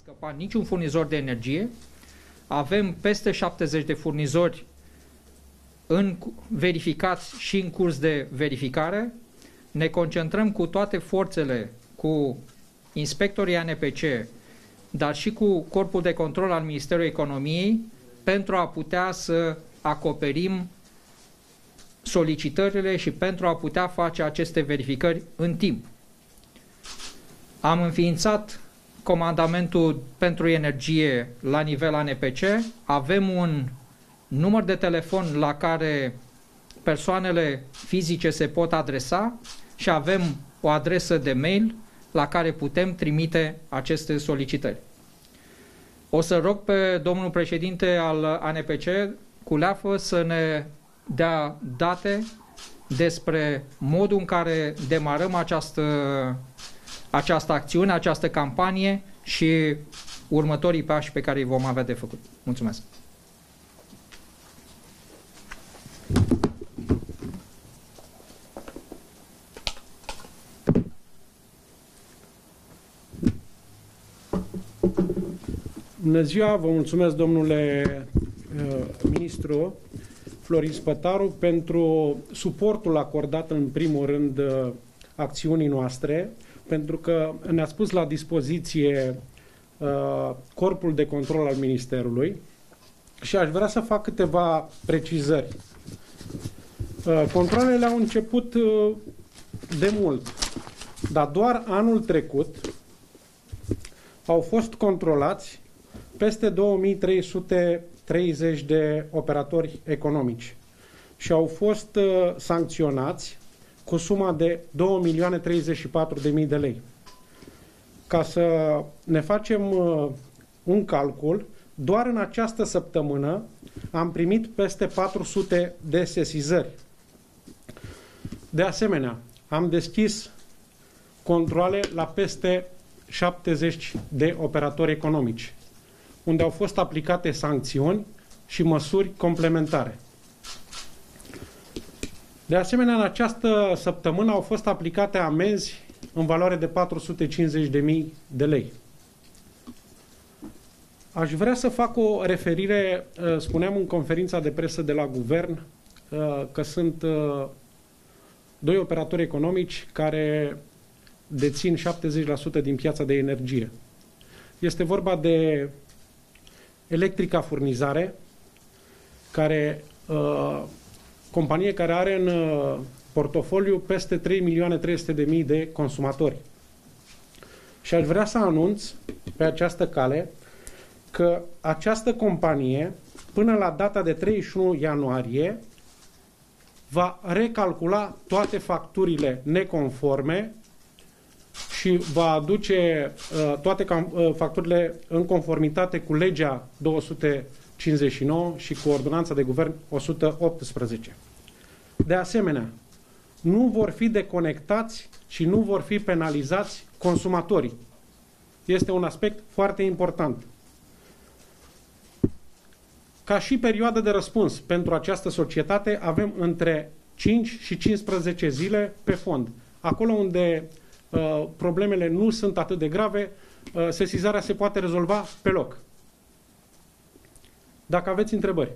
scăpat niciun furnizor de energie. Avem peste 70 de furnizori verificați și în curs de verificare. Ne concentrăm cu toate forțele, cu inspectorii ANPC, dar și cu Corpul de Control al Ministerului Economiei, pentru a putea să acoperim solicitările și pentru a putea face aceste verificări în timp. Am înființat comandamentul pentru energie la nivel ANPC, avem un număr de telefon la care persoanele fizice se pot adresa și avem o adresă de mail la care putem trimite aceste solicitări. O să rog pe domnul președinte al ANPC, Culeafă, să ne dea date despre modul în care demarăm această acțiune, această campanie și următorii pași pe care îi vom avea de făcut. Mulțumesc! Bună ziua, vă mulțumesc, domnule ministru Florin Spătaru, pentru suportul acordat în primul rând acțiunii noastre, pentru că ne-a spus la dispoziție Corpul de Control al Ministerului și aș vrea să fac câteva precizări. Controlele au început de mult, dar doar anul trecut au fost controlați peste 2330 de operatori economici și au fost sancționați cu suma de 2.034.000 de lei. Ca să ne facem un calcul, doar în această săptămână am primit peste 400 de sesizări. De asemenea, am deschis controale la peste 70 de operatori economici, unde au fost aplicate sancțiuni și măsuri complementare. De asemenea, în această săptămână au fost aplicate amenzi în valoare de 450.000 de lei. Aș vrea să fac o referire, spuneam în conferința de presă de la guvern, că sunt doi operatori economici care dețin 70% din piața de energie. Este vorba de Electrica Furnizare, companie care are în portofoliu peste 3.300.000 de consumatori. Și aș vrea să anunț pe această cale că această companie, până la data de 31 ianuarie, va recalcula toate facturile neconforme și va aduce toate facturile în conformitate cu legea 259 și cu ordonanța de guvern 118. De asemenea, nu vor fi deconectați și nu vor fi penalizați consumatorii. Este un aspect foarte important. Ca și perioadă de răspuns pentru această societate avem între 5 și 15 zile pe fond. Acolo unde problemele nu sunt atât de grave, sesizarea se poate rezolva pe loc. Dacă aveți întrebări.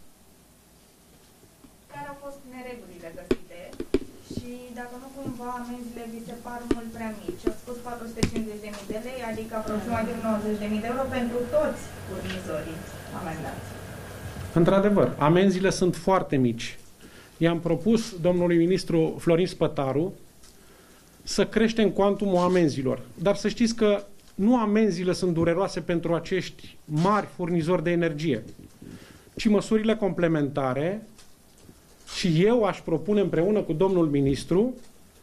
Care au fost neregulile găsite și dacă nu cumva amenziile vi se par mult prea mici? Au spus 450.000 de lei, adică aproximativ 90.000 de euro pentru toți furnizorii amendați. Într-adevăr, amenziile sunt foarte mici. I-am propus domnului ministru Florin Spătaru să creștem cuantumul amenzilor. Dar să știți că nu amenziile sunt dureroase pentru acești mari furnizori de energie, ci măsurile complementare. Și eu aș propune împreună cu domnul ministru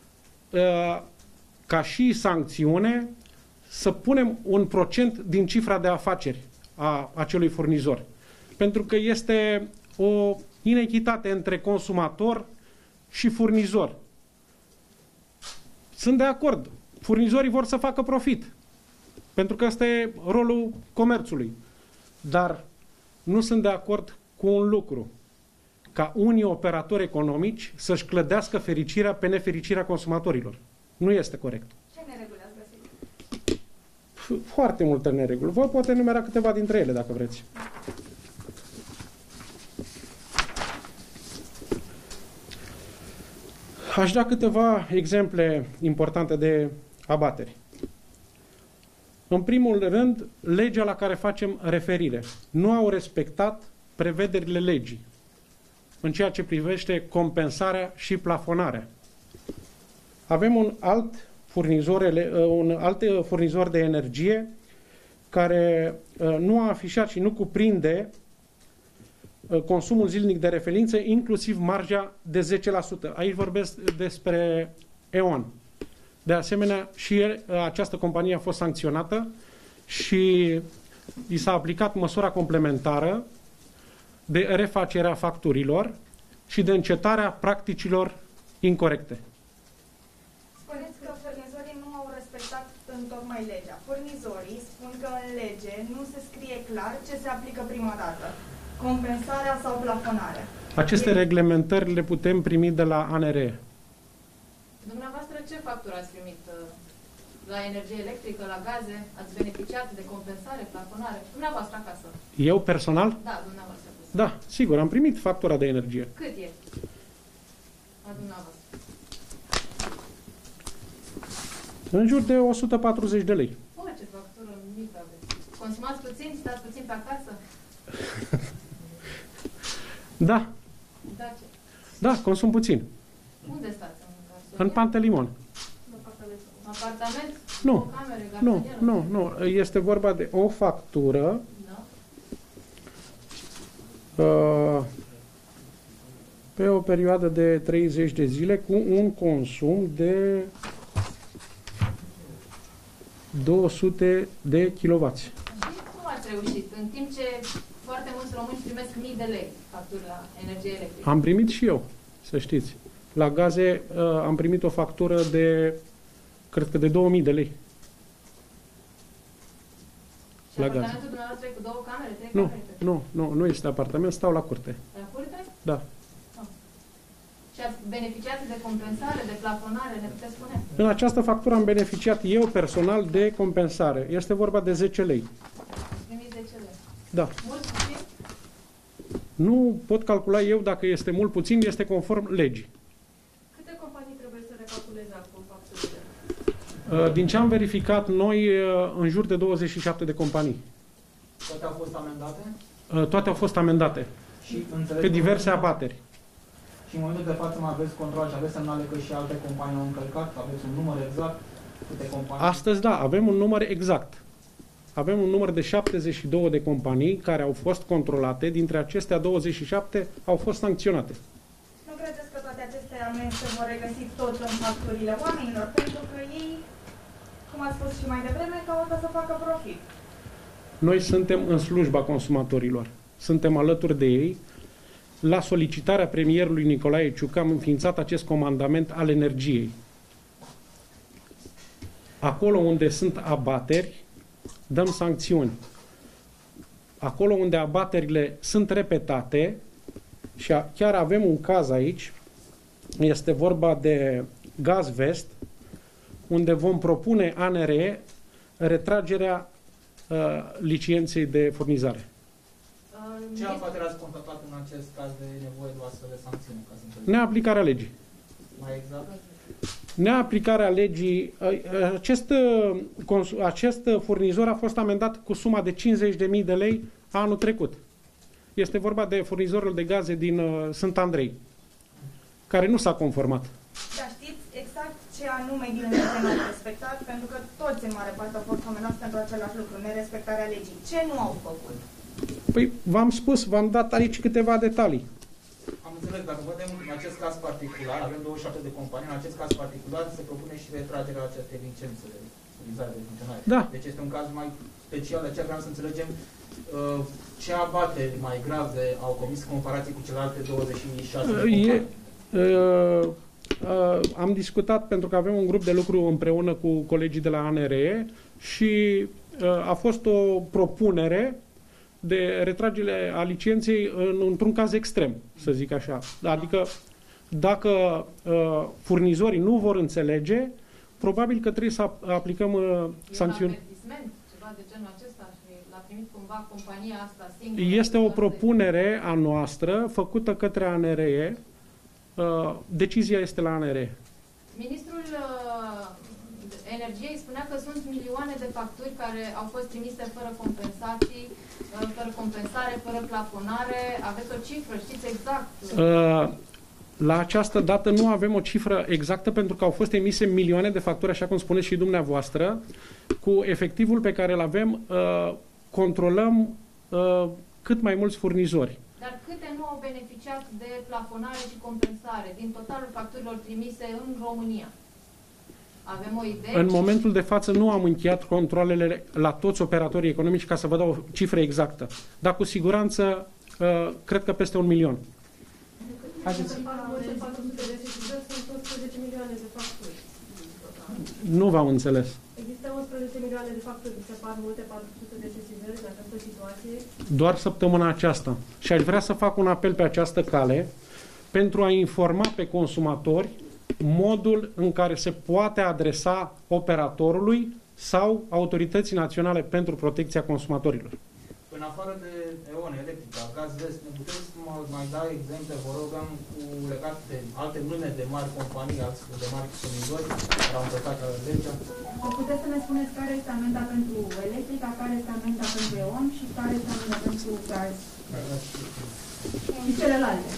ca și sancțiune să punem un procent din cifra de afaceri a acelui furnizor. Pentru că este o inechitate între consumator și furnizor. Sunt de acord. Furnizorii vor să facă profit. Pentru că ăsta e rolul comerțului. Dar nu sunt de acord cu un lucru. Ca unii operatori economici să-și clădească fericirea pe nefericirea consumatorilor. Nu este corect. Ce nereguli ați găsit? foarte multe nereguli. Vă pot enumera câteva dintre ele, dacă vreți. Aș da câteva exemple importante de abateri. În primul rând, legea la care facem referire. Nu au respectat prevederile legii în ceea ce privește compensarea și plafonarea. Avem un alt furnizor de energie care nu a afișat și nu cuprinde consumul zilnic de referință, inclusiv marja de 10%. Aici vorbesc despre E.ON. De asemenea, și această companie a fost sancționată și i s-a aplicat măsura complementară de refacere a facturilor și de încetarea practicilor incorecte. Spuneți că furnizorii nu au respectat întocmai legea. Furnizorii spun că în lege nu se scrie clar ce se aplică prima dată. Compensarea sau plafonarea. Aceste reglementări le putem primi de la ANRE. Dumneavoastră, ce factură ați primit? La energie electrică, la gaze? Ați beneficiat de compensare, plafonare? Dumneavoastră acasă? Eu personal? Da, dumneavoastră. Da, sigur, am primit factura de energie. Cât e? La dumneavoastră? În jur de 140 de lei. O, ce factură mică aveți. Consumați puțin? Stați puțin pe acasă? Da, Da, ce? da, consum puțin. Unde stați? În Pantelimon. Apartament? Nu, O cameră, nu, garsonieră? nu. Este vorba de o factură Da. pe o perioadă de 30 de zile cu un consum de 200 de kW. Și cum ați reușit? În timp ce foarte mulți români primesc mii de lei facturi la energie electrică. Am primit și eu, să știți. La gaze am primit o factură de, cred că de 2000 de lei. Și La apartamentul gaze. dumneavoastră e cu 2 camere, 3 Nu, camere? nu este apartament, stau la curte. La curte? Da. Și ați beneficiat de compensare, de plafonare, ne puteți spune? În această factură am beneficiat eu personal de compensare. Este vorba de 10 lei. Ați primit 10 lei. Da. Mult puțin? Nu pot calcula eu dacă este mult puțin, este conform legii. Câte companii trebuie să recalculeze acum facturile? Din ce am verificat noi, în jur de 27 de companii. Toate au fost amendate? Toate au fost amendate Și înțeleg pe diverse abateri. Și în momentul de față mai aveți control și aveți semnale că și alte companii au încălcat? Aveți un număr exact? Câte companii? Astăzi, da, avem un număr exact. Avem un număr de 72 de companii care au fost controlate. Dintre acestea, 27 au fost sancționate. Nu credeți că toate aceste amenzi se vor regăsi tot în facturile oamenilor? Pentru că ei, cum ați spus și mai devreme, caută să facă profit. Noi suntem în slujba consumatorilor. Suntem alături de ei. La solicitarea premierului Nicolae Ciucă am înființat acest comandament al energiei. Acolo unde sunt abateri, dăm sancțiuni. Acolo unde abaterile sunt repetate, și chiar avem un caz aici, este vorba de Gaz Vest, unde vom propune ANRE retragerea licenței de furnizare. Ce abateri ați constatat în acest caz de nevoie de o astfel de sancțiune? Ca să înțeleg? Neaplicarea legii. Mai exact? Neaplicarea legii, acest furnizor a fost amendat cu suma de 50.000 de lei anul trecut. Este vorba de furnizorul de gaze din Sânt Andrei, care nu s-a conformat. Dar știți exact ce anume din lege nu au respectat? Pentru că toți în mare parte au fost amendați pentru același lucru, nerespectarea legii. Ce nu au făcut? Păi v-am spus, v-am dat aici câteva detalii. Am înțeles, dacă vedem în acest caz particular, avem 27 de companii, în acest caz particular se propune și retragerea acestei licențe de utilizare de funcționare. Da. Deci este un caz mai special, de aceea vreau să înțelegem ce abateri mai grave au comis în comparație cu celelalte 26 de companii. Am discutat pentru că avem un grup de lucru împreună cu colegii de la ANRE și a fost o propunere de retragere a licenței într-un caz extrem, să zic așa. Adică dacă furnizorii nu vor înțelege, probabil că trebuie să aplicăm sancțiuni. Avertisment? ceva de genul acesta și l-a primit cumva compania asta singură? Este o propunere a noastră făcută către ANRE. Decizia este la ANRE. Ministrul Energiei spunea că sunt milioane de facturi care au fost trimise fără compensații, fără compensare, fără plafonare. Aveți o cifră? Știți exact? La această dată nu avem o cifră exactă pentru că au fost emise milioane de facturi, așa cum spuneți și dumneavoastră. Cu efectivul pe care îl avem, controlăm cât mai mulți furnizori. Dar câte nu au beneficiat de plafonare și compensare din totalul facturilor trimise în România? Avem o idee? În momentul de față nu am încheiat controlele la toți operatorii economici ca să vă dau o cifră exactă. Dar cu siguranță, cred că peste 1 milion. Haideți. Sunt 11 milioane de facturi. Nu v-am înțeles. Există 11 milioane de facturi, se par multe 400 de sesizări în această situație. Doar săptămâna aceasta. Și aș vrea să fac un apel pe această cale pentru a informa pe consumatori modul în care se poate adresa operatorului sau Autorității Naționale pentru Protecția Consumatorilor. În afară de EON, Electrica, Gaz Vest, ne puteți mai da exemple, vă rugăm, legate de alte nume de mari companii, de mari furnizori care au încălcat legea? Puteți să ne spuneți care este amenda pentru Electrica, care este amenda pentru EON și care este amenda pentru Gaz și celelalte?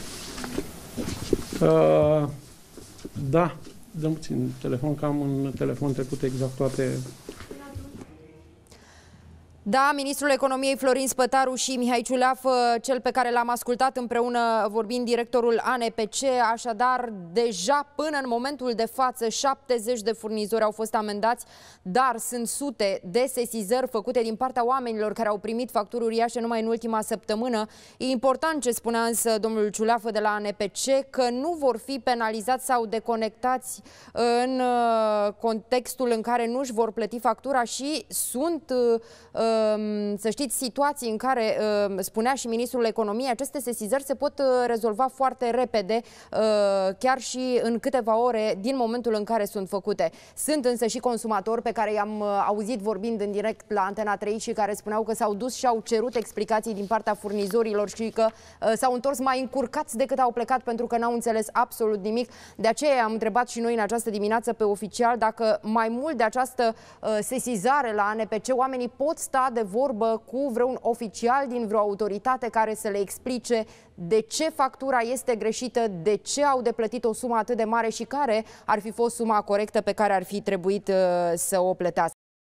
Da, dăm puțin telefon, că am în telefon trecut exact toate. Da, ministrul economiei Florin Spătaru și Mihai Ciuleaf, cel pe care l-am ascultat împreună vorbind directorul ANPC, așadar deja până în momentul de față 70 de furnizori au fost amendați, dar sunt sute de sesizări făcute din partea oamenilor care au primit facturi uriașe numai în ultima săptămână. E important ce spunea însă domnul Ciuleaf de la ANPC, că nu vor fi penalizați sau deconectați în contextul în care nu își vor plăti factura și sunt să știți, situații în care, spunea și ministrul economiei, aceste sesizări se pot rezolva foarte repede, chiar și în câteva ore din momentul în care sunt făcute. Sunt însă și consumatori pe care i-am auzit vorbind în direct la Antena 3 și care spuneau că s-au dus și au cerut explicații din partea furnizorilor și că s-au întors mai încurcați decât au plecat pentru că n-au înțeles absolut nimic. De aceea am întrebat și noi în această dimineață pe oficial dacă mai mult de această sesizare la ANPC oamenii pot sta de vorbă cu vreun oficial din vreo autoritate care să le explice de ce factura este greșită, de ce au de plătit o sumă atât de mare și care ar fi fost suma corectă pe care ar fi trebuit să o plătească.